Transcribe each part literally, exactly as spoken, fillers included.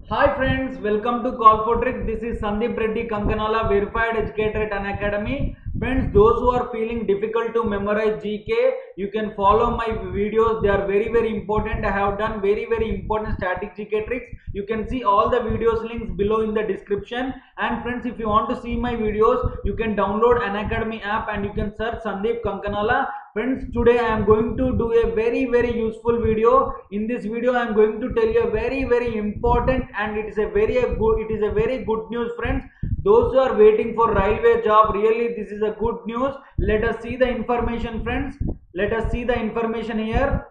Hi friends, welcome to Call for Trick. This is Sandeep Reddy Kankanala, verified educator at Unacademy. Friends, those who are feeling difficult to memorize G K, you can follow my videos. They are very very important. I have done very very important static G K tricks. You can see all the videos links below in the description. And friends, if you want to see my videos, you can download Unacademy app and you can search Sandeep Kankanala. Friends, today I am going to do a very very useful video. In this video I am going to tell you a very very important and it is a very a good it is a very good news, friends. Those who are waiting for railway job, really this is a good news. Let us see the information, friends. Let us see the information here.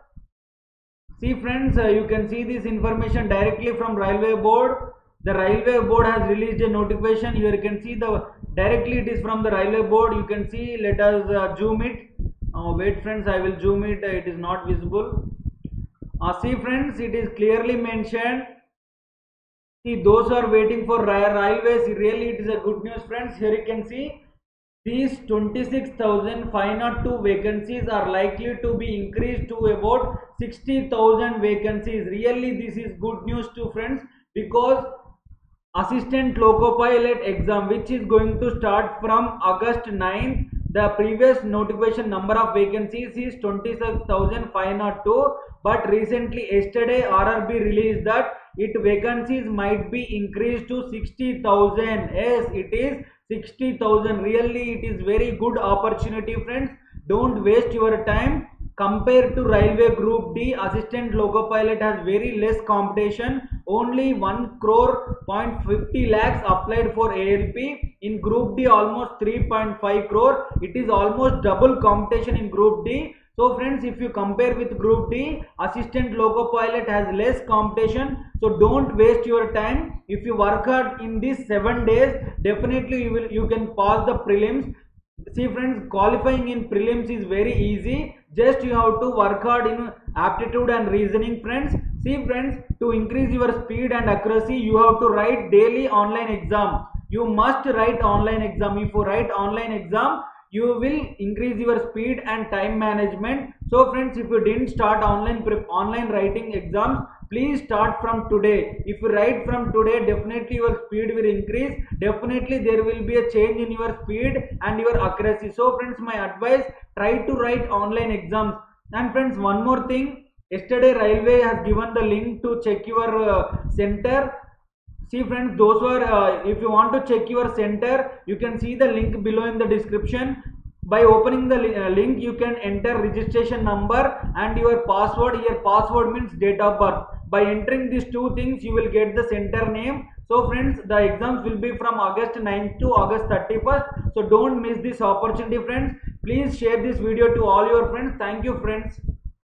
See friends, uh, you can see this information directly from railway board. The railway board has released a notification. Here you can see the directly it is from the railway board. You can see, let us uh, zoom it. Uh, wait friends, I will zoom it. Uh, it is not visible. Uh, see friends, it is clearly mentioned. See, those who are waiting for railways, really it is a good news, friends. Here you can see these twenty-six thousand five hundred two vacancies are likely to be increased to about sixty thousand vacancies. Really this is good news too, friends, because assistant loco pilot exam, which is going to start from August ninth, the previous notification number of vacancies is twenty-six thousand five hundred two, but recently yesterday R R B released that it vacancies might be increased to sixty thousand. Yes, it is sixty thousand. Really it is very good opportunity, friends. Don't waste your time. Compared to railway group D, assistant loco pilot has very less competition. Only one crore point fifty lakhs applied for A L P. In group D almost three point five crore. It is almost double competition in group D. So friends, if you compare with group D, assistant loco pilot has less competition. So don't waste your time. If you work hard in these seven days, definitely you will you can pass the prelims. See friends, qualifying in prelims is very easy. Just you have to work hard in aptitude and reasoning, friends. See friends, to increase your speed and accuracy, you have to write daily online exam. You must write online exam. If you write online exam, you will increase your speed and time management. So friends, if you didn't start online online writing exams, please start from today. If you write from today, definitely your speed will increase. Definitely there will be a change in your speed and your accuracy. So friends, my advice, try to write online exams. And friends, one more thing, yesterday railway has given the link to check your uh, center. See friends, those who are uh, if you want to check your center, you can see the link below in the description. By opening the uh, link, you can enter registration number and your password. Your password means date of birth. By entering these two things, you will get the center name. So friends, the exams will be from August ninth to August thirty-first. So don't miss this opportunity, friends. Please share this video to all your friends. Thank you, friends.